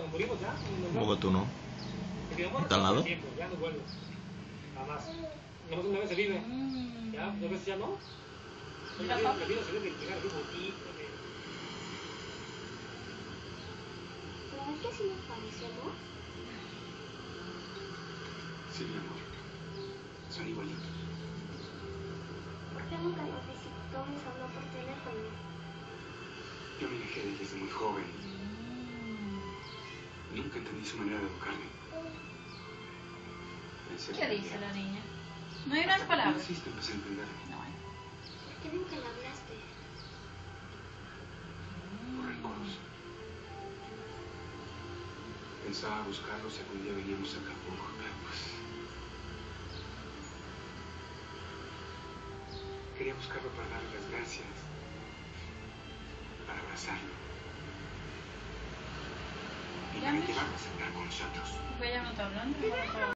nos morimos ya. ¿Cómo que tú no? ¿Está al lado? Ya no vuelvo. Jamás. Nomás una vez se vive. Ya, dos veces ya no. La vida se debe llegar bien bonito. ¿Verdad que así nos parecemos? Sí, mi amor. Son igualitos. ¿Por qué nunca nos visitó mis habló por teléfono? Yo me alejé de él desde muy joven. Nunca entendí su manera de educarme. Pensé ¿Qué que dice era- la niña? No hay unas Hasta que palabras. naciste, empecé a entenderlo. No hay. ¿Por qué nunca le hablaste? Por rencoroso. Pensaba buscarlo si algún día veníamos a Acapulco, pero pues... Quería buscarlo para darle las gracias. Para abrazarlo. Y para llevarlo a cenar con nosotros. Porque ella no está hablando.